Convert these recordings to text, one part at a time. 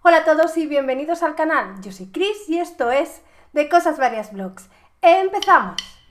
Hola a todos y bienvenidos al canal. Yo soy Chris y esto es De Cosas Varias Vlogs. ¡Empezamos!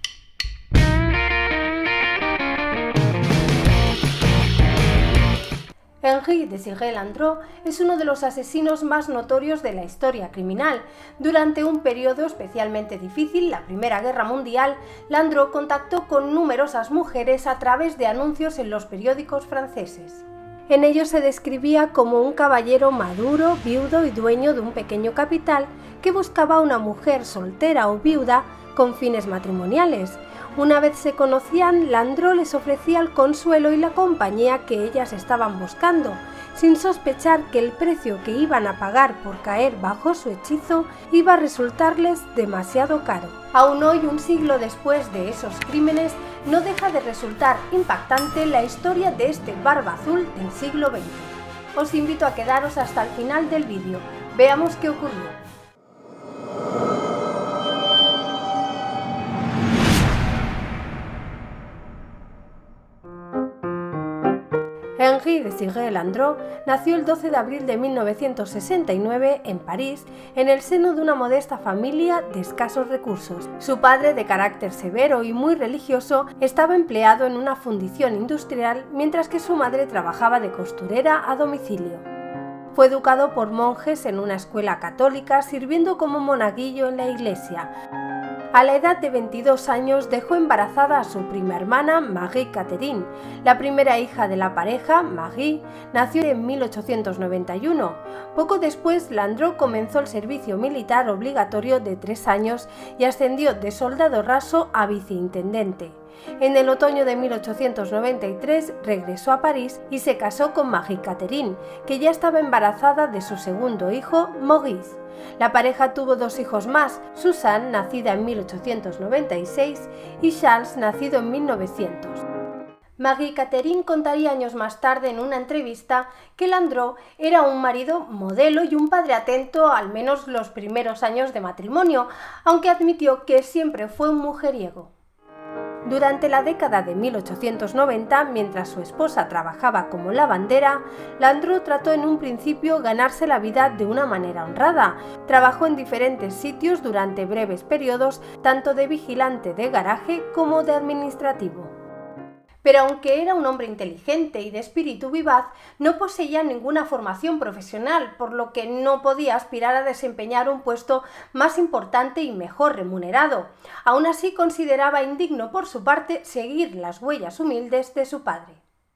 Henri Desiré-Landreau es uno de los asesinos más notorios de la historia criminal. Durante un periodo especialmente difícil, la Primera Guerra Mundial, Landreau contactó con numerosas mujeres a través de anuncios en los periódicos franceses. En ellos se describía como un caballero maduro, viudo y dueño de un pequeño capital que buscaba una mujer soltera o viuda con fines matrimoniales. Una vez se conocían, Landreau les ofrecía el consuelo y la compañía que ellas estaban buscando, sin sospechar que el precio que iban a pagar por caer bajo su hechizo iba a resultarles demasiado caro. Aún hoy, un siglo después de esos crímenes, no deja de resultar impactante la historia de este barba azul del siglo XX. Os invito a quedaros hasta el final del vídeo. Veamos qué ocurrió. Henri Desiré-Landreau nació el 12 de abril de 1969 en París, en el seno de una modesta familia de escasos recursos. Su padre, de carácter severo y muy religioso, estaba empleado en una fundición industrial, mientras que su madre trabajaba de costurera a domicilio. Fue educado por monjes en una escuela católica, sirviendo como monaguillo en la iglesia. A la edad de 22 años dejó embarazada a su prima hermana, Marie-Catherine. La primera hija de la pareja, Marie, nació en 1891. Poco después, Landreau comenzó el servicio militar obligatorio de 3 años y ascendió de soldado raso a viceintendente. En el otoño de 1893 regresó a París y se casó con Marie-Catherine, que ya estaba embarazada de su segundo hijo, Maurice. La pareja tuvo 2 hijos más, Suzanne, nacida en 1896, y Charles, nacido en 1900. Marie-Catherine contaría años más tarde en una entrevista que Landreau era un marido modelo y un padre atento al menos los primeros años de matrimonio, aunque admitió que siempre fue un mujeriego. Durante la década de 1890, mientras su esposa trabajaba como lavandera, Landreau trató en un principio ganarse la vida de una manera honrada. Trabajó en diferentes sitios durante breves periodos, tanto de vigilante de garaje como de administrativo. Pero aunque era un hombre inteligente y de espíritu vivaz, no poseía ninguna formación profesional, por lo que no podía aspirar a desempeñar un puesto más importante y mejor remunerado. Aún así, consideraba indigno por su parte seguir las huellas humildes de su padre.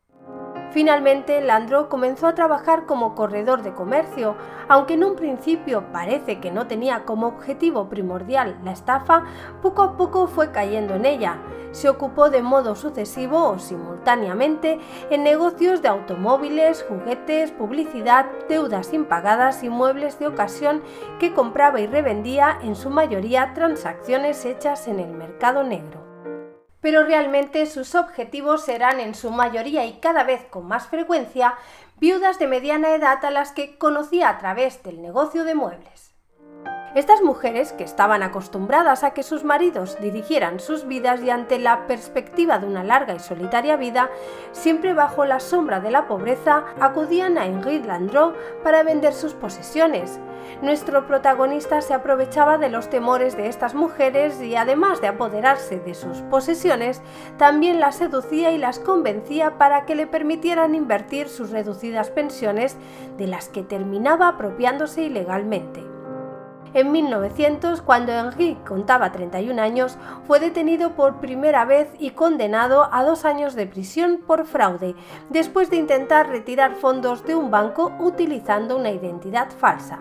Finalmente, Landreau comenzó a trabajar como corredor de comercio. Aunque en un principio parece que no tenía como objetivo primordial la estafa, poco a poco fue cayendo en ella. Se ocupó de modo sucesivo o simultáneamente en negocios de automóviles, juguetes, publicidad, deudas impagadas y muebles de ocasión que compraba y revendía, en su mayoría transacciones hechas en el mercado negro. Pero realmente sus objetivos eran en su mayoría y cada vez con más frecuencia viudas de mediana edad a las que conocía a través del negocio de muebles. Estas mujeres, que estaban acostumbradas a que sus maridos dirigieran sus vidas y ante la perspectiva de una larga y solitaria vida, siempre bajo la sombra de la pobreza, acudían a Henri Landreau para vender sus posesiones. Nuestro protagonista se aprovechaba de los temores de estas mujeres y, además de apoderarse de sus posesiones, también las seducía y las convencía para que le permitieran invertir sus reducidas pensiones, de las que terminaba apropiándose ilegalmente. En 1900, cuando Henri contaba 31 años, fue detenido por primera vez y condenado a 2 años de prisión por fraude, después de intentar retirar fondos de un banco utilizando una identidad falsa.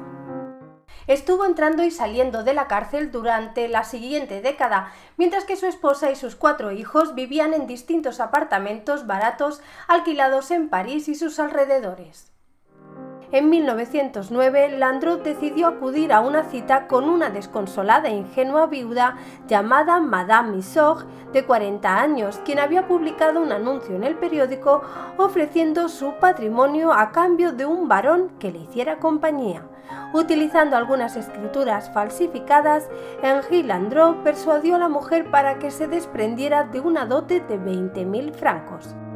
Estuvo entrando y saliendo de la cárcel durante la siguiente década, mientras que su esposa y sus 4 hijos vivían en distintos apartamentos baratos alquilados en París y sus alrededores. En 1909, Landreau decidió acudir a una cita con una desconsolada e ingenua viuda llamada Madame Missor, de 40 años, quien había publicado un anuncio en el periódico ofreciendo su patrimonio a cambio de un varón que le hiciera compañía. Utilizando algunas escrituras falsificadas, Henri Landreau persuadió a la mujer para que se desprendiera de una dote de 20.000 francos.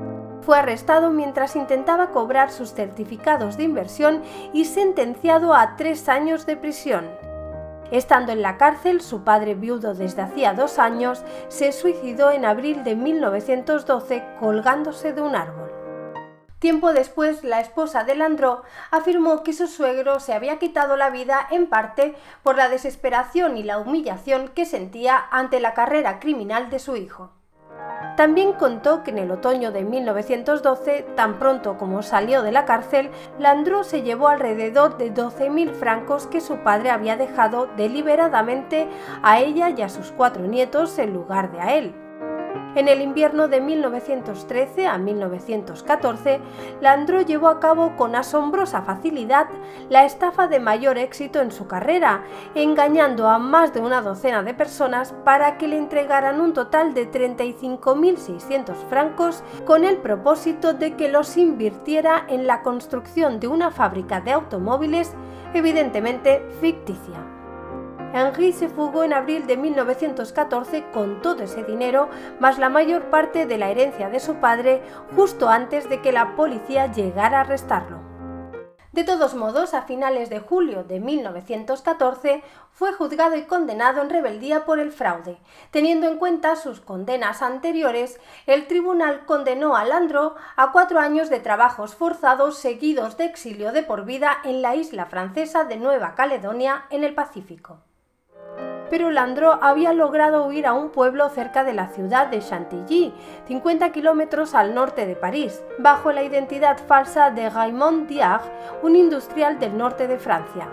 Fue arrestado mientras intentaba cobrar sus certificados de inversión y sentenciado a 3 años de prisión. Estando en la cárcel, su padre, viudo desde hacía 2 años, se suicidó en abril de 1912 colgándose de un árbol. Tiempo después, la esposa de Landreau afirmó que su suegro se había quitado la vida en parte por la desesperación y la humillación que sentía ante la carrera criminal de su hijo. También contó que en el otoño de 1912, tan pronto como salió de la cárcel, Landreau se llevó alrededor de 12.000 francos que su padre había dejado deliberadamente a ella y a sus 4 nietos en lugar de a él. En el invierno de 1913 a 1914, Landreau llevó a cabo con asombrosa facilidad la estafa de mayor éxito en su carrera, engañando a más de una docena de personas para que le entregaran un total de 35.600 francos con el propósito de que los invirtiera en la construcción de una fábrica de automóviles, evidentemente ficticia. Henri se fugó en abril de 1914 con todo ese dinero, más la mayor parte de la herencia de su padre, justo antes de que la policía llegara a arrestarlo. De todos modos, a finales de julio de 1914 fue juzgado y condenado en rebeldía por el fraude. Teniendo en cuenta sus condenas anteriores, el tribunal condenó a Landreau a 4 años de trabajos forzados seguidos de exilio de por vida en la isla francesa de Nueva Caledonia en el Pacífico. Pero Landreau había logrado huir a un pueblo cerca de la ciudad de Chantilly, 50 kilómetros al norte de París, bajo la identidad falsa de Raymond Diard, un industrial del norte de Francia.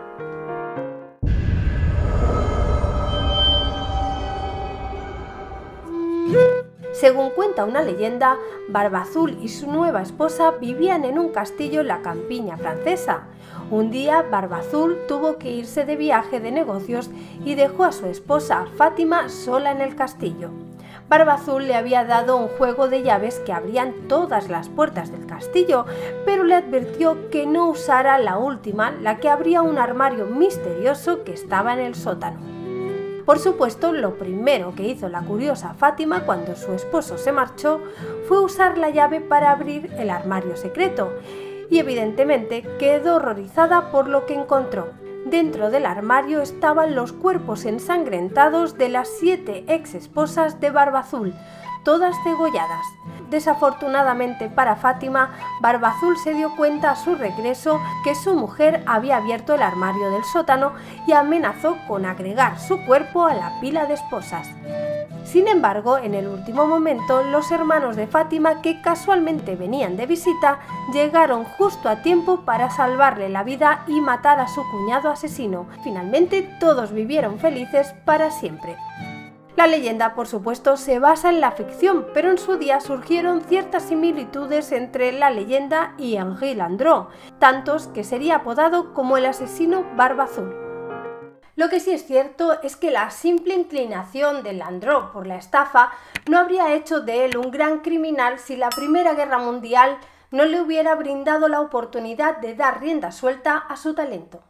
Según cuenta una leyenda, Barbazul y su nueva esposa vivían en un castillo en la campiña francesa. Un día, Barbazul tuvo que irse de viaje de negocios y dejó a su esposa, Fátima, sola en el castillo. Barbazul le había dado un juego de llaves que abrían todas las puertas del castillo, pero le advirtió que no usara la última, la que abría un armario misterioso que estaba en el sótano. Por supuesto, lo primero que hizo la curiosa Fátima cuando su esposo se marchó fue usar la llave para abrir el armario secreto, y evidentemente quedó horrorizada por lo que encontró. Dentro del armario estaban los cuerpos ensangrentados de las 7 ex esposas de Barbazul, todas degolladas. Desafortunadamente para Fátima, Barbazul se dio cuenta a su regreso que su mujer había abierto el armario del sótano y amenazó con agregar su cuerpo a la pila de esposas. Sin embargo, en el último momento, los hermanos de Fátima, que casualmente venían de visita, llegaron justo a tiempo para salvarle la vida y matar a su cuñado asesino. Finalmente, todos vivieron felices para siempre. La leyenda, por supuesto, se basa en la ficción, pero en su día surgieron ciertas similitudes entre la leyenda y Henri Landreau, tantos que sería apodado como el asesino Barbazul. Lo que sí es cierto es que la simple inclinación de Landreau por la estafa no habría hecho de él un gran criminal si la Primera Guerra Mundial no le hubiera brindado la oportunidad de dar rienda suelta a su talento.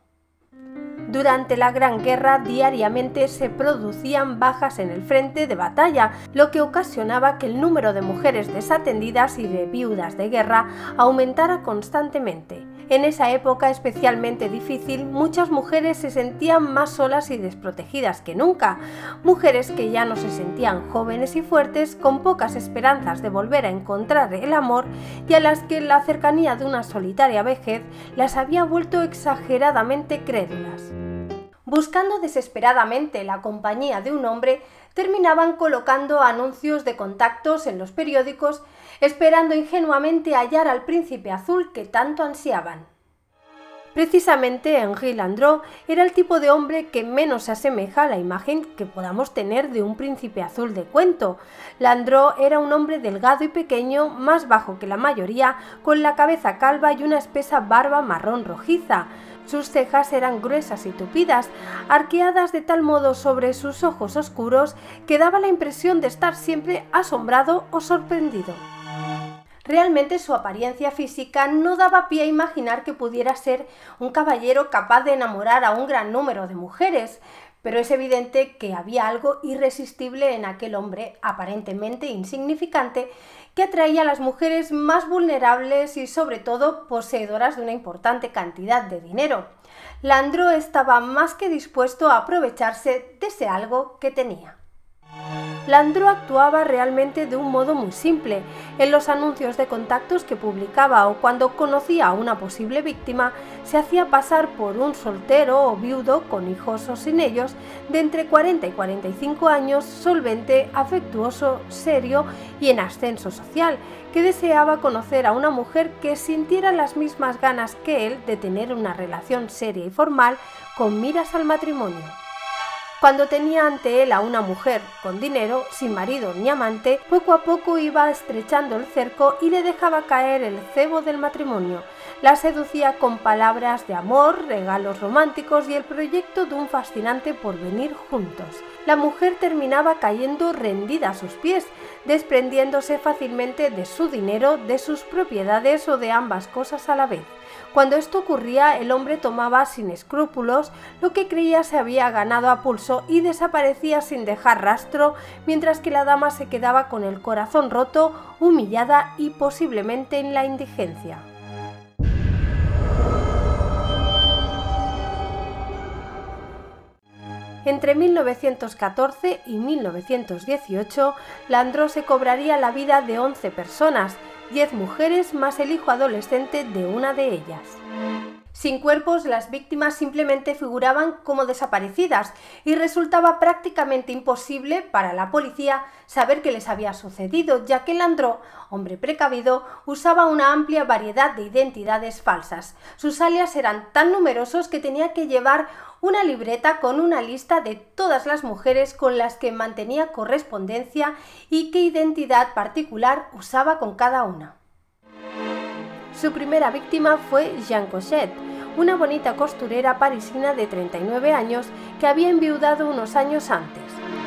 Durante la Gran Guerra diariamente se producían bajas en el frente de batalla, lo que ocasionaba que el número de mujeres desatendidas y de viudas de guerra aumentara constantemente. En esa época especialmente difícil, muchas mujeres se sentían más solas y desprotegidas que nunca, mujeres que ya no se sentían jóvenes y fuertes, con pocas esperanzas de volver a encontrar el amor y a las que la cercanía de una solitaria vejez las había vuelto exageradamente crédulas. Buscando desesperadamente la compañía de un hombre, terminaban colocando anuncios de contactos en los periódicos, esperando ingenuamente hallar al príncipe azul que tanto ansiaban. Precisamente Henri Landreau era el tipo de hombre que menos se asemeja a la imagen que podamos tener de un príncipe azul de cuento. Landreau era un hombre delgado y pequeño, más bajo que la mayoría, con la cabeza calva y una espesa barba marrón rojiza. Sus cejas eran gruesas y tupidas, arqueadas de tal modo sobre sus ojos oscuros que daba la impresión de estar siempre asombrado o sorprendido. Realmente su apariencia física no daba pie a imaginar que pudiera ser un caballero capaz de enamorar a un gran número de mujeres, pero es evidente que había algo irresistible en aquel hombre, aparentemente insignificante, que atraía a las mujeres más vulnerables y sobre todo poseedoras de una importante cantidad de dinero. Landreau estaba más que dispuesto a aprovecharse de ese algo que tenía. Landreau actuaba realmente de un modo muy simple. En los anuncios de contactos que publicaba o cuando conocía a una posible víctima, se hacía pasar por un soltero o viudo con hijos o sin ellos, de entre 40 y 45 años, solvente, afectuoso, serio y en ascenso social, que deseaba conocer a una mujer que sintiera las mismas ganas que él de tener una relación seria y formal con miras al matrimonio. Cuando tenía ante él a una mujer con dinero, sin marido ni amante, poco a poco iba estrechando el cerco y le dejaba caer el cebo del matrimonio. La seducía con palabras de amor, regalos románticos y el proyecto de un fascinante porvenir juntos. La mujer terminaba cayendo rendida a sus pies, desprendiéndose fácilmente de su dinero, de sus propiedades o de ambas cosas a la vez. Cuando esto ocurría, el hombre tomaba sin escrúpulos lo que creía se había ganado a pulso y desaparecía sin dejar rastro, mientras que la dama se quedaba con el corazón roto, humillada y posiblemente en la indigencia. Entre 1914 y 1918, Landreau se cobraría la vida de 11 personas, 10 mujeres más el hijo adolescente de una de ellas. Sin cuerpos, las víctimas simplemente figuraban como desaparecidas y resultaba prácticamente imposible para la policía saber qué les había sucedido, ya que Landreau, hombre precavido, usaba una amplia variedad de identidades falsas. Sus alias eran tan numerosos que tenía que llevar una libreta con una lista de todas las mujeres con las que mantenía correspondencia y qué identidad particular usaba con cada una. Su primera víctima fue Jeanne Cochet, una bonita costurera parisina de 39 años que había enviudado unos años antes.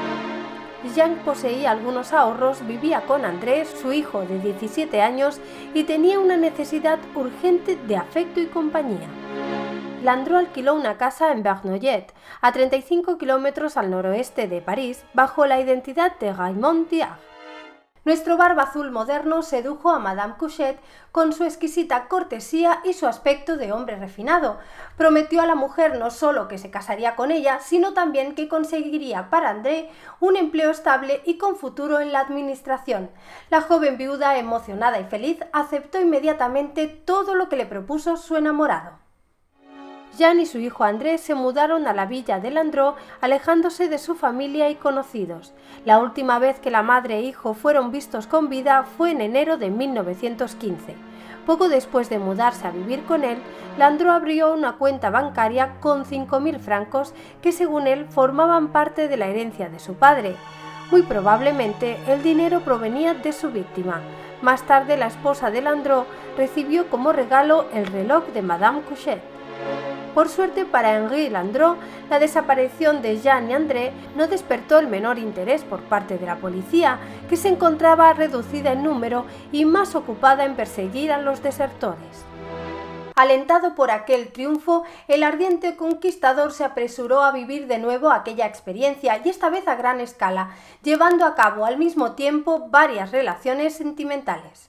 Jeanne poseía algunos ahorros, vivía con André, su hijo de 17 años, y tenía una necesidad urgente de afecto y compañía. Landreau alquiló una casa en Verneuillet, a 35 kilómetros al noroeste de París, bajo la identidad de Raymond Diard. Nuestro barba azul moderno sedujo a Madame Cochet con su exquisita cortesía y su aspecto de hombre refinado. Prometió a la mujer no solo que se casaría con ella, sino también que conseguiría para André un empleo estable y con futuro en la administración. La joven viuda, emocionada y feliz, aceptó inmediatamente todo lo que le propuso su enamorado. Jeanne y su hijo André se mudaron a la villa de Landreau, alejándose de su familia y conocidos. La última vez que la madre e hijo fueron vistos con vida fue en enero de 1915. Poco después de mudarse a vivir con él, Landreau abrió una cuenta bancaria con 5.000 francos que, según él, formaban parte de la herencia de su padre. Muy probablemente el dinero provenía de su víctima. Más tarde, la esposa de Landreau recibió como regalo el reloj de Madame Cochet. Por suerte para Henri Landreau, la desaparición de Jeanne y André no despertó el menor interés por parte de la policía, que se encontraba reducida en número y más ocupada en perseguir a los desertores. Alentado por aquel triunfo, el ardiente conquistador se apresuró a vivir de nuevo aquella experiencia, y esta vez a gran escala, llevando a cabo al mismo tiempo varias relaciones sentimentales.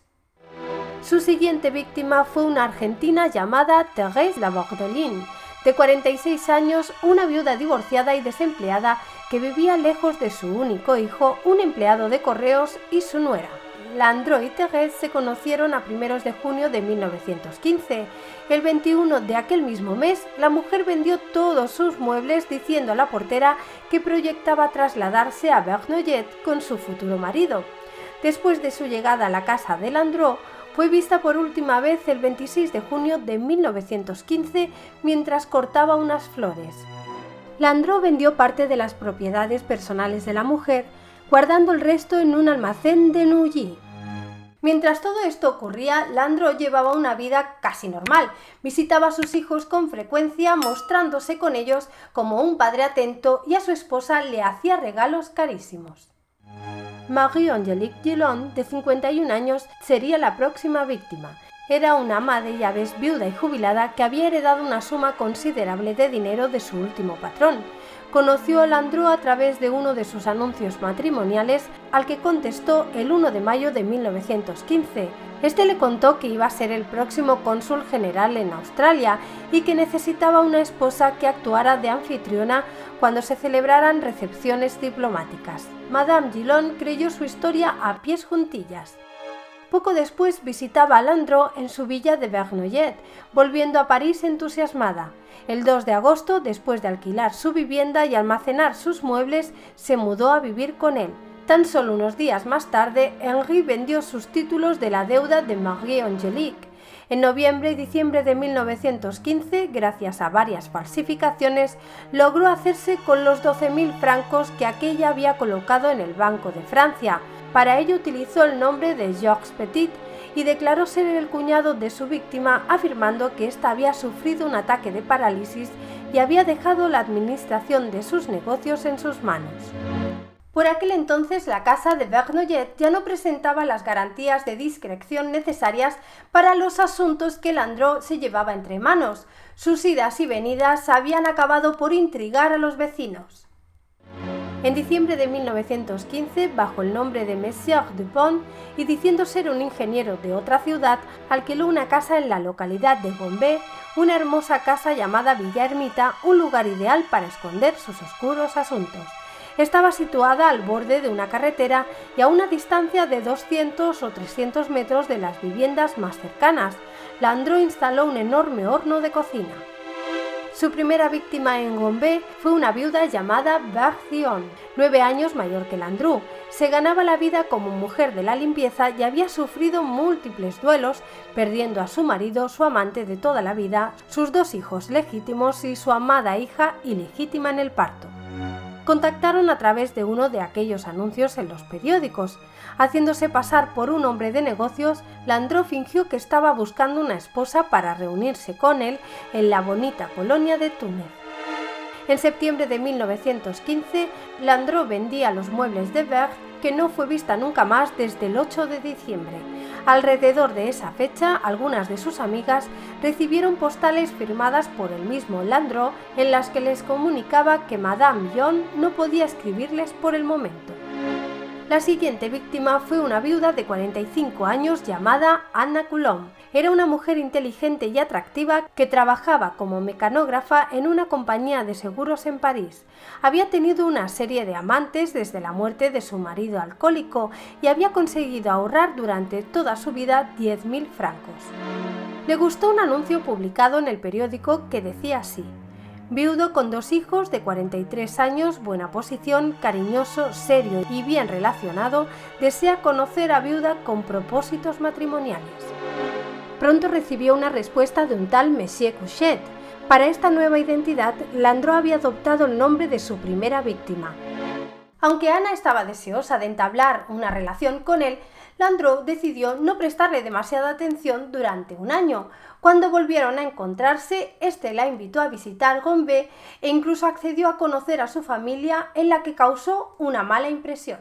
Su siguiente víctima fue una argentina llamada Thérèse Labordelin, de 46 años, una viuda divorciada y desempleada que vivía lejos de su único hijo, un empleado de correos, y su nuera. Landreau y Thérèse se conocieron a primeros de junio de 1915. El 21 de aquel mismo mes, la mujer vendió todos sus muebles diciendo a la portera que proyectaba trasladarse a Verneuillet con su futuro marido. Después de su llegada a la casa de Landreau, fue vista por última vez el 26 de junio de 1915 mientras cortaba unas flores. Landreau vendió parte de las propiedades personales de la mujer, guardando el resto en un almacén de Neuilly. Mientras todo esto ocurría, Landreau llevaba una vida casi normal. Visitaba a sus hijos con frecuencia, mostrándose con ellos como un padre atento, y a su esposa le hacía regalos carísimos. Marie-Angélique Gillon, de 51 años, sería la próxima víctima. Era una ama de llaves viuda y jubilada que había heredado una suma considerable de dinero de su último patrón. Conoció a Landru a través de uno de sus anuncios matrimoniales, al que contestó el 1 de mayo de 1915. Este le contó que iba a ser el próximo cónsul general en Australia y que necesitaba una esposa que actuara de anfitriona cuando se celebraran recepciones diplomáticas. Madame Guillon creyó su historia a pies juntillas. Poco después visitaba a Landru en su villa de Verneuillet, volviendo a París entusiasmada. El 2 de agosto, después de alquilar su vivienda y almacenar sus muebles, se mudó a vivir con él. Tan solo unos días más tarde, Henri vendió sus títulos de la deuda de Marie Angélique. En noviembre y diciembre de 1915, gracias a varias falsificaciones, logró hacerse con los 12.000 francos que aquella había colocado en el Banco de Francia. Para ello utilizó el nombre de Georges Petit y declaró ser el cuñado de su víctima, afirmando que ésta había sufrido un ataque de parálisis y había dejado la administración de sus negocios en sus manos. Por aquel entonces, la casa de Verneuillet ya no presentaba las garantías de discreción necesarias para los asuntos que Landru se llevaba entre manos. Sus idas y venidas habían acabado por intrigar a los vecinos. En diciembre de 1915, bajo el nombre de Monsieur Dupont y diciendo ser un ingeniero de otra ciudad, alquiló una casa en la localidad de Gombe, una hermosa casa llamada Villa Ermita, un lugar ideal para esconder sus oscuros asuntos. Estaba situada al borde de una carretera y a una distancia de 200 o 300 metros de las viviendas más cercanas. Landru instaló un enorme horno de cocina. Su primera víctima en Gombe fue una viuda llamada Berthion, 9 años mayor que Landru. Se ganaba la vida como mujer de la limpieza y había sufrido múltiples duelos, perdiendo a su marido, su amante de toda la vida, sus 2 hijos legítimos y su amada hija ilegítima en el parto. Contactaron a través de uno de aquellos anuncios en los periódicos. Haciéndose pasar por un hombre de negocios, Landru fingió que estaba buscando una esposa para reunirse con él en la bonita colonia de Túnez. En septiembre de 1915, Landru vendía los muebles de Berthe, que no fue vista nunca más desde el 8 de diciembre. Alrededor de esa fecha, algunas de sus amigas recibieron postales firmadas por el mismo Landru en las que les comunicaba que Madame Guillon no podía escribirles por el momento. La siguiente víctima fue una viuda de 45 años llamada Anna Coulomb. Era una mujer inteligente y atractiva que trabajaba como mecanógrafa en una compañía de seguros en París. Había tenido una serie de amantes desde la muerte de su marido alcohólico y había conseguido ahorrar durante toda su vida 10.000 francos. Le gustó un anuncio publicado en el periódico que decía así: viudo con 2 hijos de 43 años, buena posición, cariñoso, serio y bien relacionado, desea conocer a viuda con propósitos matrimoniales. Pronto recibió una respuesta de un tal Monsieur Couchet. Para esta nueva identidad, Landru había adoptado el nombre de su primera víctima. Aunque Ana estaba deseosa de entablar una relación con él, Landru decidió no prestarle demasiada atención durante un año. Cuando volvieron a encontrarse, este la invitó a visitar Gombe e incluso accedió a conocer a su familia, en la que causó una mala impresión.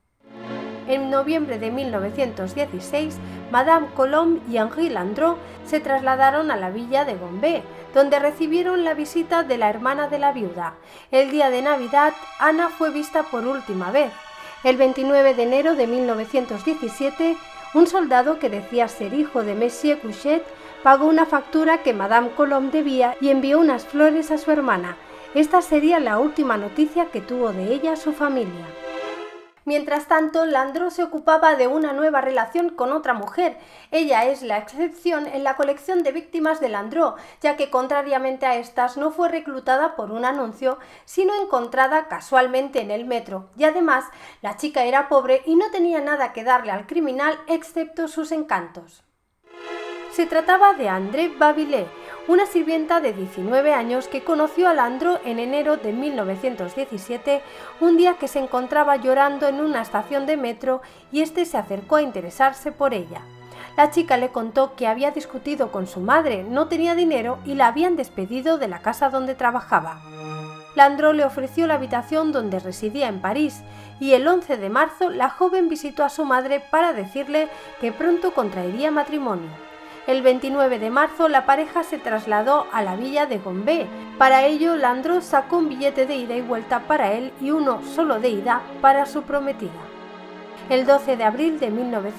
En noviembre de 1916, Madame Coulomb y Henri Landru se trasladaron a la villa de Gombe, donde recibieron la visita de la hermana de la viuda. El día de Navidad, Ana fue vista por última vez. El 29 de enero de 1917, un soldado que decía ser hijo de Monsieur Couchet pagó una factura que Madame Coulomb debía y envió unas flores a su hermana. Esta sería la última noticia que tuvo de ella su familia. Mientras tanto, Landru se ocupaba de una nueva relación con otra mujer. Ella es la excepción en la colección de víctimas de Landru, ya que contrariamente a estas no fue reclutada por un anuncio, sino encontrada casualmente en el metro. Y además, la chica era pobre y no tenía nada que darle al criminal excepto sus encantos. Se trataba de André Babilé, una sirvienta de 19 años que conoció a Landru en enero de 1917, un día que se encontraba llorando en una estación de metro y este se acercó a interesarse por ella. La chica le contó que había discutido con su madre, no tenía dinero y la habían despedido de la casa donde trabajaba. Landru le ofreció la habitación donde residía en París y el 11 de marzo la joven visitó a su madre para decirle que pronto contraería matrimonio. El 29 de marzo la pareja se trasladó a la villa de Gombe. Para ello, Landreau sacó un billete de ida y vuelta para él y uno solo de ida para su prometida. El 12 de abril de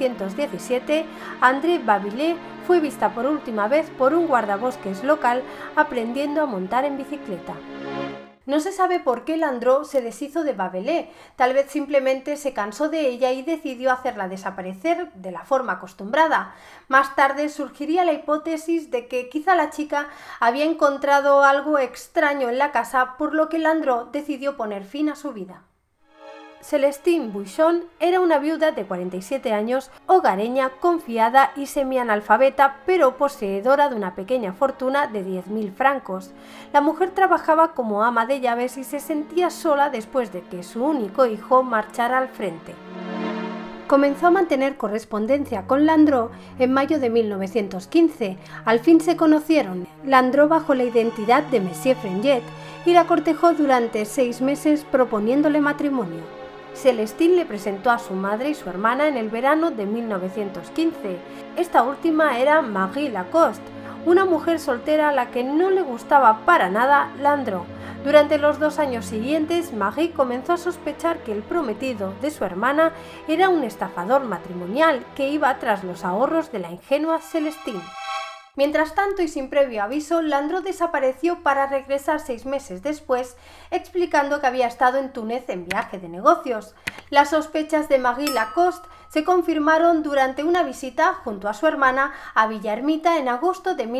1917, André Babilé fue vista por última vez por un guardabosques local aprendiendo a montar en bicicleta. No se sabe por qué Landreau se deshizo de Babilé, tal vez simplemente se cansó de ella y decidió hacerla desaparecer de la forma acostumbrada. Más tarde surgiría la hipótesis de que quizá la chica había encontrado algo extraño en la casa, por lo que Landreau decidió poner fin a su vida. Celestine Buisson era una viuda de 47 años, hogareña, confiada y semianalfabeta, pero poseedora de una pequeña fortuna de 10.000 francos. La mujer trabajaba como ama de llaves y se sentía sola después de que su único hijo marchara al frente. Comenzó a mantener correspondencia con Landreau en mayo de 1915. Al fin se conocieron. Landreau bajo la identidad de Monsieur Freniet y la cortejó durante 6 meses proponiéndole matrimonio. Celestine le presentó a su madre y su hermana en el verano de 1915. Esta última era Marie Lacoste, una mujer soltera a la que no le gustaba para nada Landreau. Durante los 2 años siguientes, Marie comenzó a sospechar que el prometido de su hermana era un estafador matrimonial que iba tras los ahorros de la ingenua Celestine. Mientras tanto y sin previo aviso, Landreau desapareció para regresar 6 meses después, explicando que había estado en Túnez en viaje de negocios. Las sospechas de Marie Lacoste se confirmaron durante una visita junto a su hermana a Villa Ermita en agosto de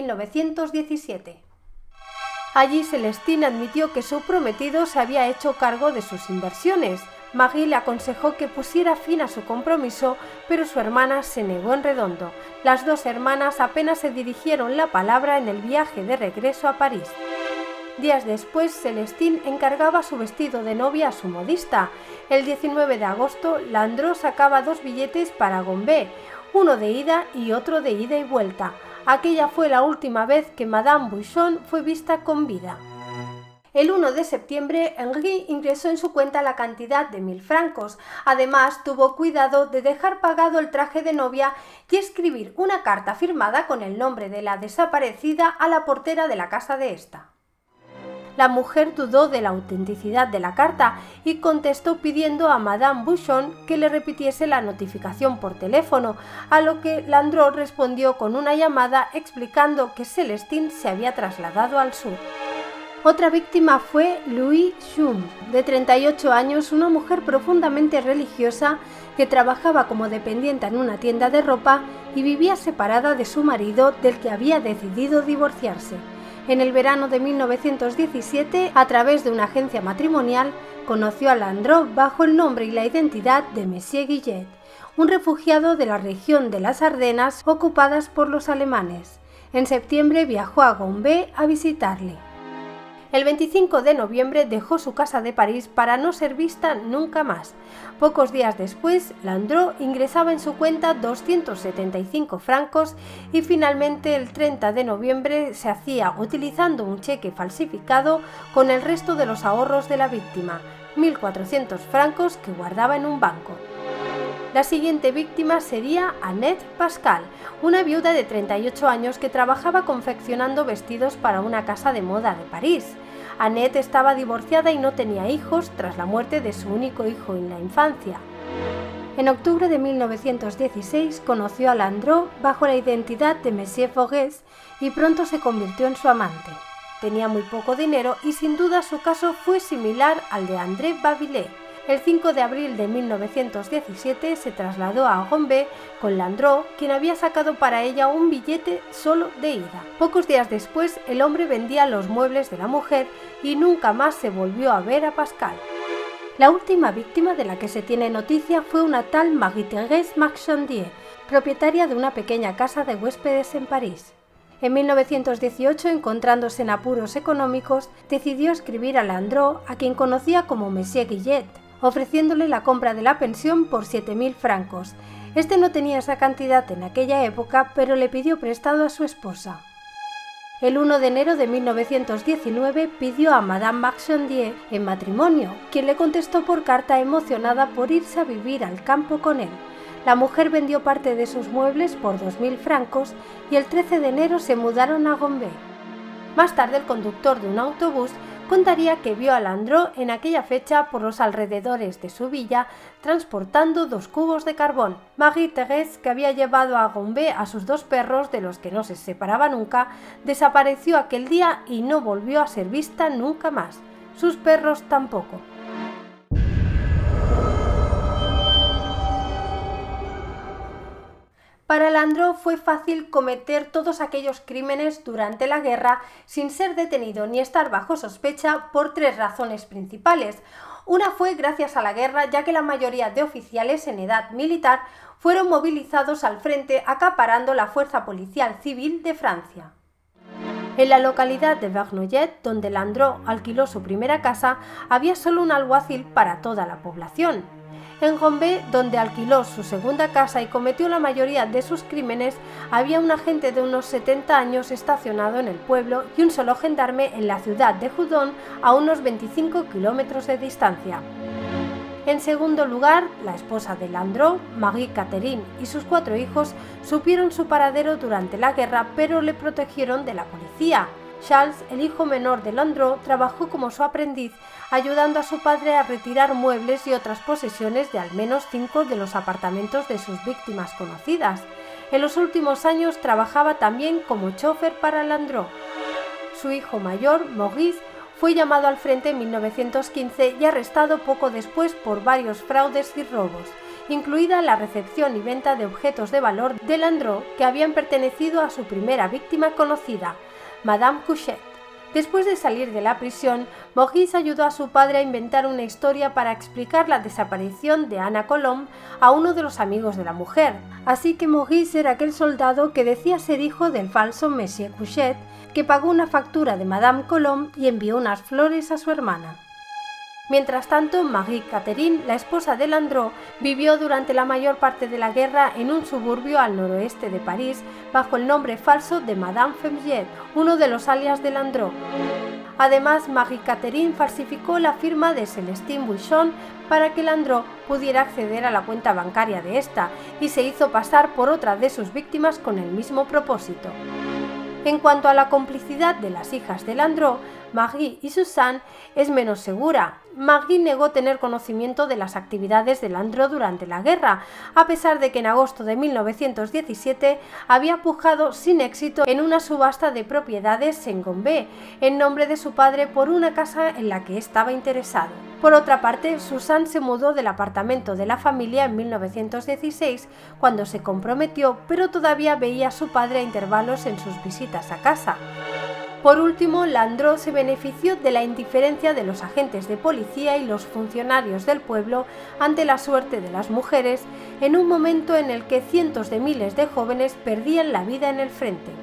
1917. Allí Celestine admitió que su prometido se había hecho cargo de sus inversiones. Marie le aconsejó que pusiera fin a su compromiso, pero su hermana se negó en redondo. Las 2 hermanas apenas se dirigieron la palabra en el viaje de regreso a París. Días después, Celestine encargaba su vestido de novia a su modista. El 19 de agosto, Landreau sacaba 2 billetes para Gombe, uno de ida y otro de ida y vuelta. Aquella fue la última vez que Madame Buisson fue vista con vida. El 1 de septiembre, Henri ingresó en su cuenta la cantidad de 1.000 francos. Además, tuvo cuidado de dejar pagado el traje de novia y escribir una carta firmada con el nombre de la desaparecida a la portera de la casa de esta. La mujer dudó de la autenticidad de la carta y contestó pidiendo a Madame Buisson que le repitiese la notificación por teléfono, a lo que Landreau respondió con una llamada explicando que Celestine se había trasladado al sur. Otra víctima fue Louise Schum, de 38 años, una mujer profundamente religiosa que trabajaba como dependiente en una tienda de ropa y vivía separada de su marido, del que había decidido divorciarse. En el verano de 1917, a través de una agencia matrimonial, conoció a Landreau bajo el nombre y la identidad de Monsieur Guillet, un refugiado de la región de las Ardenas ocupadas por los alemanes. En septiembre viajó a Gombe a visitarle. El 25 de noviembre dejó su casa de París para no ser vista nunca más. Pocos días después, Landreau ingresaba en su cuenta 275 francos y finalmente el 30 de noviembre se hacía utilizando un cheque falsificado con el resto de los ahorros de la víctima, 1.400 francos que guardaba en un banco. La siguiente víctima sería Annette Pascal, una viuda de 38 años que trabajaba confeccionando vestidos para una casa de moda de París. Annette estaba divorciada y no tenía hijos tras la muerte de su único hijo en la infancia. En octubre de 1916 conoció a Landreau bajo la identidad de Monsieur Fogues y pronto se convirtió en su amante. Tenía muy poco dinero y sin duda su caso fue similar al de André Babilé. El 5 de abril de 1917 se trasladó a Gombe con Landreau, quien había sacado para ella un billete solo de ida. Pocos días después, el hombre vendía los muebles de la mujer y nunca más se volvió a ver a Pascal. La última víctima de la que se tiene noticia fue una tal Marie-Thérèse Marchandier, propietaria de una pequeña casa de huéspedes en París. En 1918, encontrándose en apuros económicos, decidió escribir a Landreau, a quien conocía como Monsieur Guillet, ofreciéndole la compra de la pensión por 7.000 francos. Este no tenía esa cantidad en aquella época, pero le pidió prestado a su esposa. El 1 de enero de 1919 pidió a Madame Marchandier en matrimonio, quien le contestó por carta emocionada por irse a vivir al campo con él. La mujer vendió parte de sus muebles por 2.000 francos y el 13 de enero se mudaron a Gombe. Más tarde, el conductor de un autobús contaría que vio a Landreau en aquella fecha por los alrededores de su villa transportando 2 cubos de carbón. Marie-Thérèse, que había llevado a Gombe a sus 2 perros de los que no se separaba nunca, desapareció aquel día y no volvió a ser vista nunca más. Sus perros tampoco. Para Landreau fue fácil cometer todos aquellos crímenes durante la guerra sin ser detenido ni estar bajo sospecha por 3 razones principales. Una fue gracias a la guerra, ya que la mayoría de oficiales en edad militar fueron movilizados al frente, acaparando la fuerza policial civil de Francia. En la localidad de Vernouillet, donde Landreau alquiló su primera casa, había solo un alguacil para toda la población. En Gombe, donde alquiló su segunda casa y cometió la mayoría de sus crímenes, había un agente de unos 70 años estacionado en el pueblo y un solo gendarme en la ciudad de Houdon, a unos 25 kilómetros de distancia. En segundo lugar, la esposa de Landreau, Marie-Catherine, y sus 4 hijos supieron su paradero durante la guerra, pero le protegieron de la policía. Charles, el hijo menor de Landreau, trabajó como su aprendiz, ayudando a su padre a retirar muebles y otras posesiones de al menos 5 de los apartamentos de sus víctimas conocidas. En los últimos años trabajaba también como chofer para Landreau. Su hijo mayor, Maurice, fue llamado al frente en 1915 y arrestado poco después por varios fraudes y robos, incluida la recepción y venta de objetos de valor de Landreau que habían pertenecido a su primera víctima conocida, Madame Couchet. Después de salir de la prisión, Maurice ayudó a su padre a inventar una historia para explicar la desaparición de Anna Colomb a uno de los amigos de la mujer. Así que Maurice era aquel soldado que decía ser hijo del falso Monsieur Couchet, que pagó una factura de Madame Colomb y envió unas flores a su hermana. Mientras tanto, Marie-Catherine, la esposa de Landreau, vivió durante la mayor parte de la guerra en un suburbio al noroeste de París bajo el nombre falso de Madame Femmier, uno de los alias de Landreau. Además, Marie-Catherine falsificó la firma de Célestine Bouchon para que Landreau pudiera acceder a la cuenta bancaria de esta y se hizo pasar por otra de sus víctimas con el mismo propósito. En cuanto a la complicidad de las hijas de Landreau, Marie y Suzanne es menos segura. Marie negó tener conocimiento de las actividades de Landreau durante la guerra, a pesar de que en agosto de 1917 había pujado sin éxito en una subasta de propiedades en Gombe, en nombre de su padre por una casa en la que estaba interesado. Por otra parte, Suzanne se mudó del apartamento de la familia en 1916, cuando se comprometió, pero todavía veía a su padre a intervalos en sus visitas a casa. Por último, Landreau se benefició de la indiferencia de los agentes de policía y los funcionarios del pueblo ante la suerte de las mujeres, en un momento en el que cientos de miles de jóvenes perdían la vida en el frente.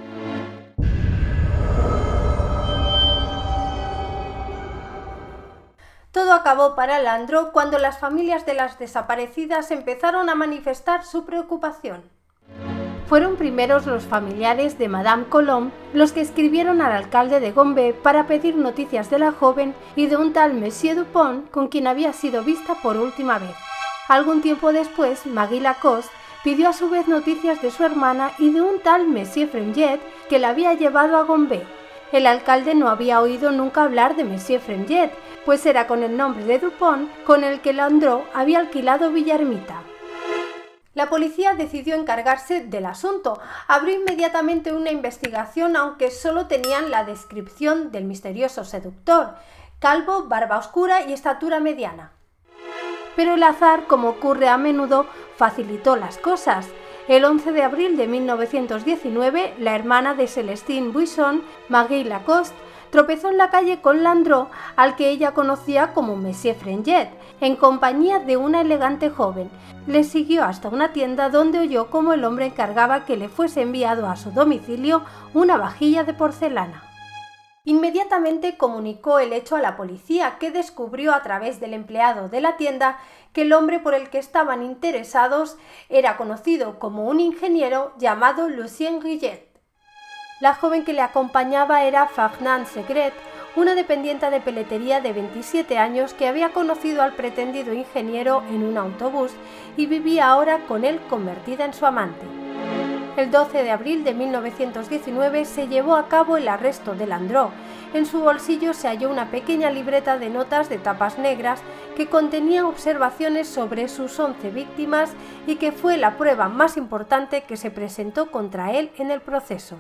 Todo acabó para Landreau cuando las familias de las desaparecidas empezaron a manifestar su preocupación. Fueron primeros los familiares de Madame Colomb los que escribieron al alcalde de Gombe para pedir noticias de la joven y de un tal Monsieur Dupont con quien había sido vista por última vez. Algún tiempo después, Maggie Lacoste pidió a su vez noticias de su hermana y de un tal Monsieur Fremjet que la había llevado a Gombe. El alcalde no había oído nunca hablar de Monsieur Fremjet, pues era con el nombre de Dupont con el que Landreau había alquilado Villa Ermita. La policía decidió encargarse del asunto. Abrió inmediatamente una investigación, aunque solo tenían la descripción del misterioso seductor: calvo, barba oscura y estatura mediana. Pero el azar, como ocurre a menudo, facilitó las cosas. El 11 de abril de 1919, la hermana de Célestine Bouchon, Maggie Lacoste, tropezó en la calle con Landreau, al que ella conocía como Monsieur Fremjet, en compañía de una elegante joven. Le siguió hasta una tienda donde oyó cómo el hombre encargaba que le fuese enviado a su domicilio una vajilla de porcelana. Inmediatamente comunicó el hecho a la policía, que descubrió a través del empleado de la tienda que el hombre por el que estaban interesados era conocido como un ingeniero llamado Lucien Guillet. La joven que le acompañaba era Fernande Segret, una dependiente de peletería de 27 años que había conocido al pretendido ingeniero en un autobús y vivía ahora con él convertida en su amante. El 12 de abril de 1919 se llevó a cabo el arresto de Landreau. En su bolsillo se halló una pequeña libreta de notas de tapas negras que contenía observaciones sobre sus 11 víctimas y que fue la prueba más importante que se presentó contra él en el proceso.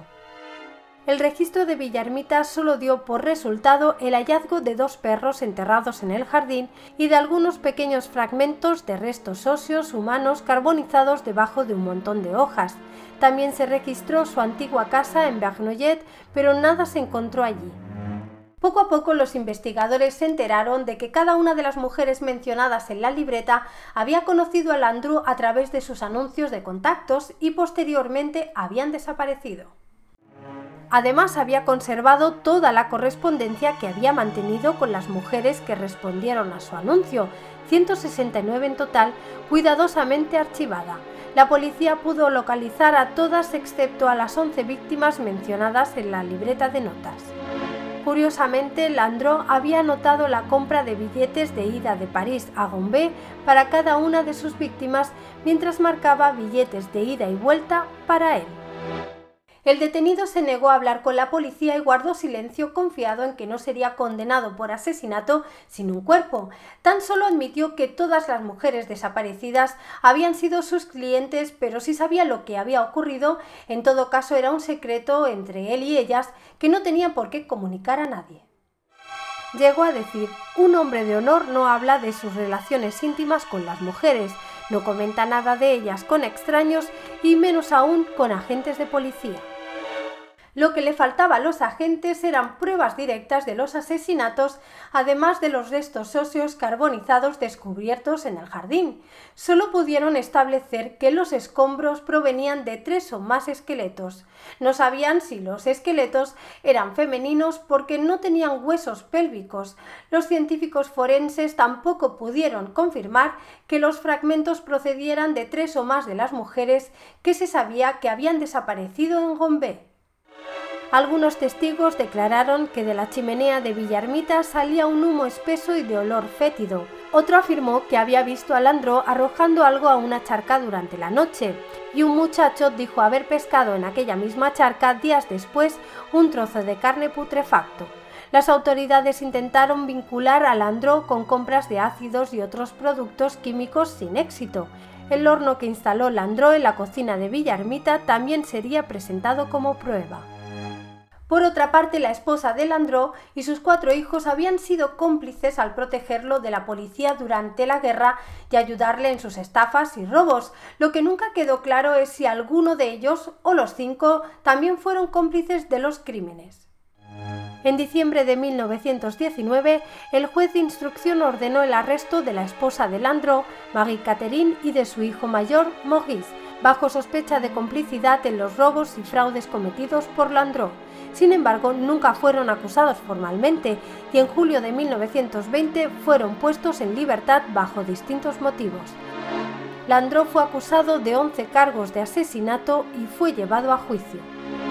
El registro de Villarmita solo dio por resultado el hallazgo de 2 perros enterrados en el jardín y de algunos pequeños fragmentos de restos óseos humanos carbonizados debajo de un montón de hojas. También se registró su antigua casa en Vernollet, pero nada se encontró allí. Poco a poco los investigadores se enteraron de que cada una de las mujeres mencionadas en la libreta había conocido a Landreau a través de sus anuncios de contactos y posteriormente habían desaparecido. Además, había conservado toda la correspondencia que había mantenido con las mujeres que respondieron a su anuncio, 169 en total, cuidadosamente archivada. La policía pudo localizar a todas excepto a las 11 víctimas mencionadas en la libreta de notas. Curiosamente, Landreau había anotado la compra de billetes de ida de París a Gambé para cada una de sus víctimas, mientras marcaba billetes de ida y vuelta para él. El detenido se negó a hablar con la policía y guardó silencio, confiado en que no sería condenado por asesinato sin un cuerpo. Tan solo admitió que todas las mujeres desaparecidas habían sido sus clientes, pero si sabía lo que había ocurrido, en todo caso era un secreto entre él y ellas que no tenía por qué comunicar a nadie. Llegó a decir: un hombre de honor no habla de sus relaciones íntimas con las mujeres, no comenta nada de ellas con extraños y menos aún con agentes de policía. Lo que le faltaba a los agentes eran pruebas directas de los asesinatos, además de los restos óseos carbonizados descubiertos en el jardín. Solo pudieron establecer que los escombros provenían de 3 o más esqueletos. No sabían si los esqueletos eran femeninos porque no tenían huesos pélvicos. Los científicos forenses tampoco pudieron confirmar que los fragmentos procedieran de 3 o más de las mujeres que se sabía que habían desaparecido en Gambé. Algunos testigos declararon que de la chimenea de Villarmita salía un humo espeso y de olor fétido. Otro afirmó que había visto a Landreau arrojando algo a una charca durante la noche, y un muchacho dijo haber pescado en aquella misma charca días después un trozo de carne putrefacto. Las autoridades intentaron vincular a Landreau con compras de ácidos y otros productos químicos sin éxito. El horno que instaló Landreau en la cocina de Villarmita también sería presentado como prueba. Por otra parte, la esposa de Landreau y sus 4 hijos habían sido cómplices al protegerlo de la policía durante la guerra y ayudarle en sus estafas y robos. Lo que nunca quedó claro es si alguno de ellos o los 5 también fueron cómplices de los crímenes. En diciembre de 1919, el juez de instrucción ordenó el arresto de la esposa de Landreau, Marie-Catherine, y de su hijo mayor, Maurice, bajo sospecha de complicidad en los robos y fraudes cometidos por Landreau. Sin embargo, nunca fueron acusados formalmente y en julio de 1920 fueron puestos en libertad bajo distintos motivos. Landreau fue acusado de 11 cargos de asesinato y fue llevado a juicio.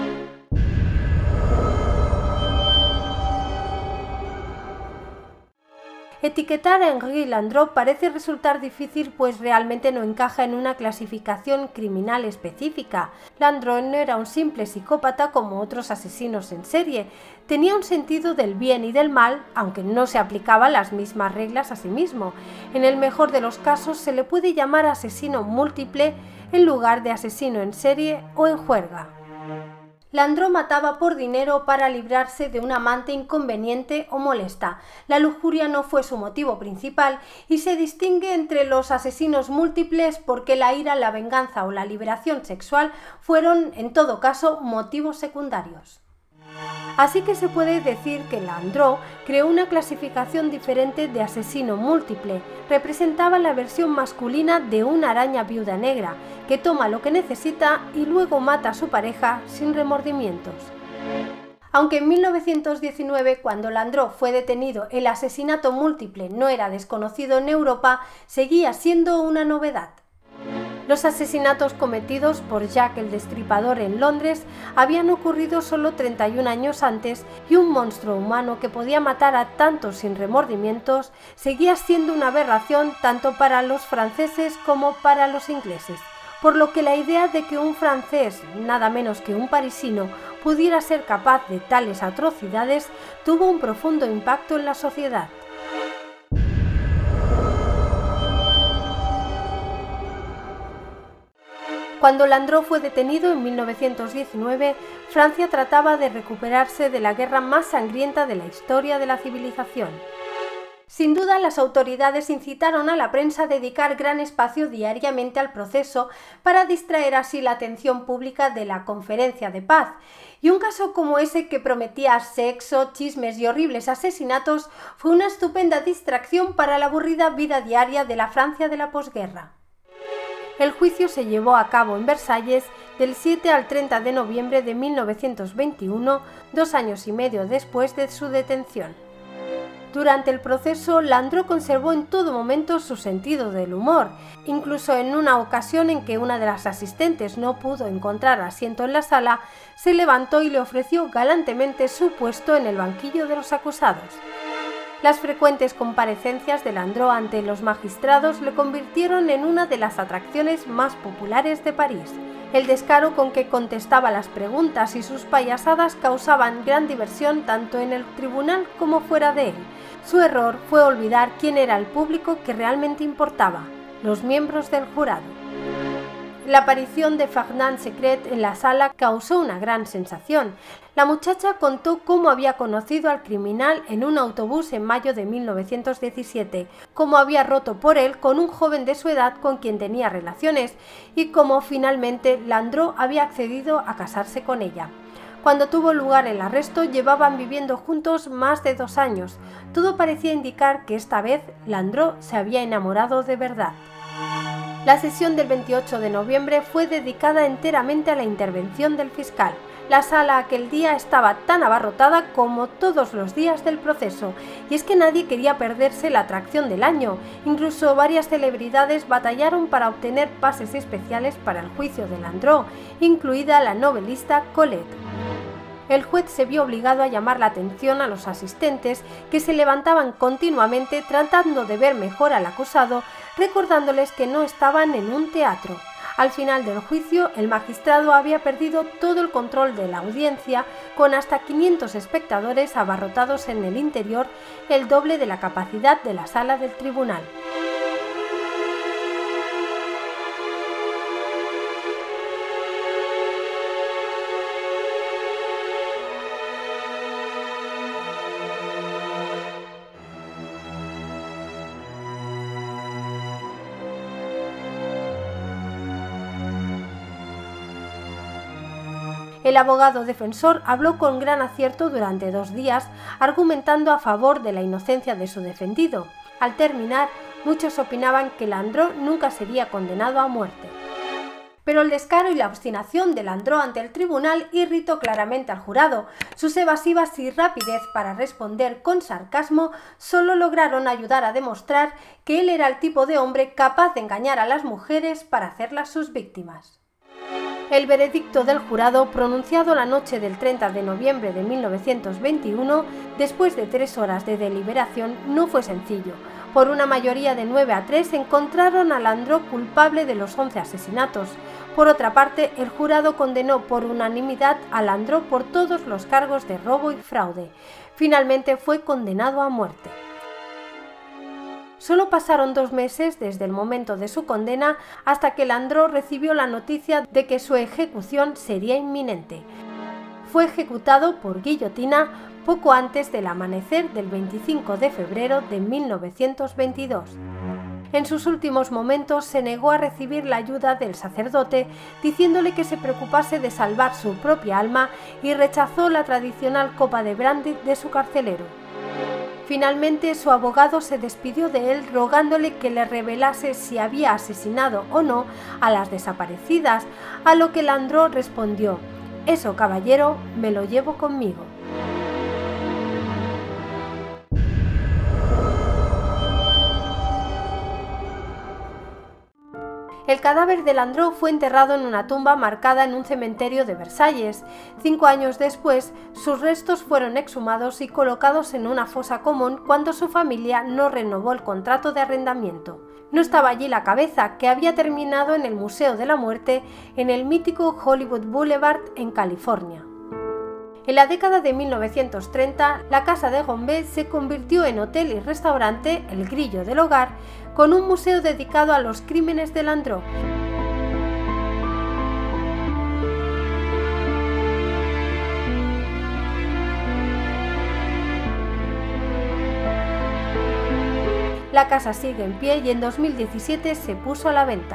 Etiquetar a Henri Landreau parece resultar difícil, pues realmente no encaja en una clasificación criminal específica. Landreau no era un simple psicópata como otros asesinos en serie. Tenía un sentido del bien y del mal, aunque no se aplicaban las mismas reglas a sí mismo. En el mejor de los casos se le puede llamar asesino múltiple en lugar de asesino en serie o en juerga. Landreau mataba por dinero para librarse de un amante inconveniente o molesta. La lujuria no fue su motivo principal y se distingue entre los asesinos múltiples porque la ira, la venganza o la liberación sexual fueron, en todo caso, motivos secundarios. Así que se puede decir que Landreau creó una clasificación diferente de asesino múltiple. Representaba la versión masculina de una araña viuda negra, que toma lo que necesita y luego mata a su pareja sin remordimientos. Aunque en 1919, cuando Landreau fue detenido, el asesinato múltiple no era desconocido en Europa, seguía siendo una novedad. Los asesinatos cometidos por Jack el Destripador en Londres habían ocurrido solo 31 años antes y un monstruo humano que podía matar a tantos sin remordimientos seguía siendo una aberración tanto para los franceses como para los ingleses, por lo que la idea de que un francés, nada menos que un parisino, pudiera ser capaz de tales atrocidades tuvo un profundo impacto en la sociedad. Cuando Landreau fue detenido en 1919, Francia trataba de recuperarse de la guerra más sangrienta de la historia de la civilización. Sin duda, las autoridades incitaron a la prensa a dedicar gran espacio diariamente al proceso para distraer así la atención pública de la conferencia de paz, y un caso como ese que prometía sexo, chismes y horribles asesinatos fue una estupenda distracción para la aburrida vida diaria de la Francia de la posguerra. El juicio se llevó a cabo en Versalles del 7 al 30 de noviembre de 1921, 2 años y medio después de su detención. Durante el proceso, Landreau conservó en todo momento su sentido del humor, incluso en una ocasión en que una de las asistentes no pudo encontrar asiento en la sala, se levantó y le ofreció galantemente su puesto en el banquillo de los acusados. Las frecuentes comparecencias de Landreau ante los magistrados le convirtieron en una de las atracciones más populares de París. El descaro con que contestaba las preguntas y sus payasadas causaban gran diversión tanto en el tribunal como fuera de él. Su error fue olvidar quién era el público que realmente importaba, los miembros del jurado. La aparición de Fernand Secret en la sala causó una gran sensación. La muchacha contó cómo había conocido al criminal en un autobús en mayo de 1917, cómo había roto por él con un joven de su edad con quien tenía relaciones y cómo finalmente Landreau había accedido a casarse con ella. Cuando tuvo lugar el arresto, llevaban viviendo juntos más de 2 años. Todo parecía indicar que esta vez Landreau se había enamorado de verdad. La sesión del 28 de noviembre fue dedicada enteramente a la intervención del fiscal. La sala aquel día estaba tan abarrotada como todos los días del proceso, y es que nadie quería perderse la atracción del año. Incluso varias celebridades batallaron para obtener pases especiales para el juicio de Landreau, incluida la novelista Colette. El juez se vio obligado a llamar la atención a los asistentes, que se levantaban continuamente tratando de ver mejor al acusado, recordándoles que no estaban en un teatro. Al final del juicio, el magistrado había perdido todo el control de la audiencia, con hasta 500 espectadores abarrotados en el interior, el doble de la capacidad de la sala del tribunal. El abogado defensor habló con gran acierto durante 2 días, argumentando a favor de la inocencia de su defendido. Al terminar, muchos opinaban que Landreau nunca sería condenado a muerte. Pero el descaro y la obstinación de Landreau ante el tribunal irritó claramente al jurado. Sus evasivas y rapidez para responder con sarcasmo solo lograron ayudar a demostrar que él era el tipo de hombre capaz de engañar a las mujeres para hacerlas sus víctimas. El veredicto del jurado, pronunciado la noche del 30 de noviembre de 1921, después de 3 horas de deliberación, no fue sencillo. Por una mayoría de 9-3 encontraron a Landreau culpable de los 11 asesinatos. Por otra parte, el jurado condenó por unanimidad a Landreau por todos los cargos de robo y fraude. Finalmente fue condenado a muerte. Solo pasaron 2 meses desde el momento de su condena hasta que Landreau recibió la noticia de que su ejecución sería inminente. Fue ejecutado por guillotina poco antes del amanecer del 25 de febrero de 1922. En sus últimos momentos se negó a recibir la ayuda del sacerdote, diciéndole que se preocupase de salvar su propia alma, y rechazó la tradicional copa de brandy de su carcelero. Finalmente, su abogado se despidió de él rogándole que le revelase si había asesinado o no a las desaparecidas, a lo que Landreau respondió: «Eso, caballero, me lo llevo conmigo». El cadáver de Landreau fue enterrado en una tumba marcada en un cementerio de Versalles. 5 años después, sus restos fueron exhumados y colocados en una fosa común cuando su familia no renovó el contrato de arrendamiento. No estaba allí la cabeza, que había terminado en el Museo de la Muerte en el mítico Hollywood Boulevard en California. En la década de 1930, la casa de Gombe se convirtió en hotel y restaurante El Grillo del Hogar, con un museo dedicado a los crímenes de Landreau. La casa sigue en pie y en 2017 se puso a la venta.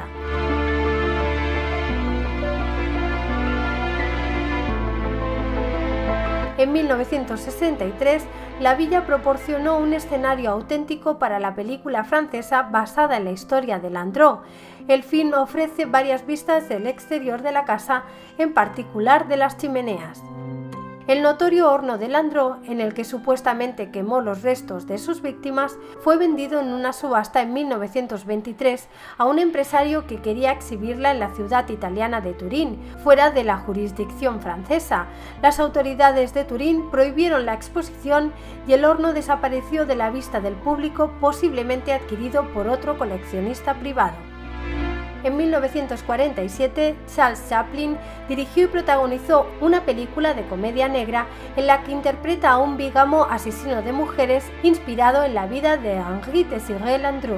En 1963, la villa proporcionó un escenario auténtico para la película francesa basada en la historia de Landreau. El film ofrece varias vistas del exterior de la casa, en particular de las chimeneas. El notorio horno de Landreau, en el que supuestamente quemó los restos de sus víctimas, fue vendido en una subasta en 1923 a un empresario que quería exhibirla en la ciudad italiana de Turín, fuera de la jurisdicción francesa. Las autoridades de Turín prohibieron la exposición y el horno desapareció de la vista del público, posiblemente adquirido por otro coleccionista privado. En 1947, Charles Chaplin dirigió y protagonizó una película de comedia negra en la que interpreta a un bígamo asesino de mujeres inspirado en la vida de Henri Désiré Landreau.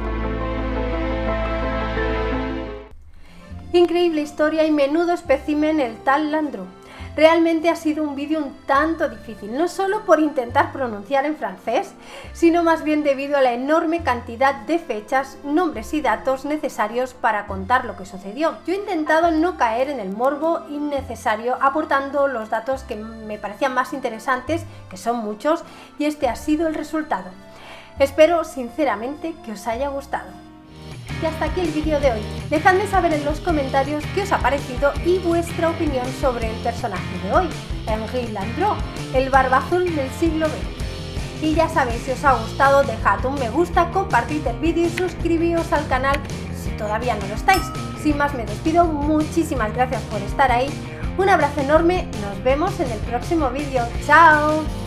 Increíble historia y menudo espécimen el tal Landreau. Realmente ha sido un vídeo un tanto difícil, no solo por intentar pronunciar en francés, sino más bien debido a la enorme cantidad de fechas, nombres y datos necesarios para contar lo que sucedió. Yo he intentado no caer en el morbo innecesario, aportando los datos que me parecían más interesantes, que son muchos, y este ha sido el resultado. Espero sinceramente que os haya gustado. Y hasta aquí el vídeo de hoy. Dejadme saber en los comentarios qué os ha parecido y vuestra opinión sobre el personaje de hoy, Henri Landreau, el barba azul del siglo XX. Y ya sabéis, si os ha gustado, dejad un me gusta, compartid el vídeo y suscribíos al canal si todavía no lo estáis. Sin más me despido, muchísimas gracias por estar ahí, un abrazo enorme, nos vemos en el próximo vídeo. ¡Chao!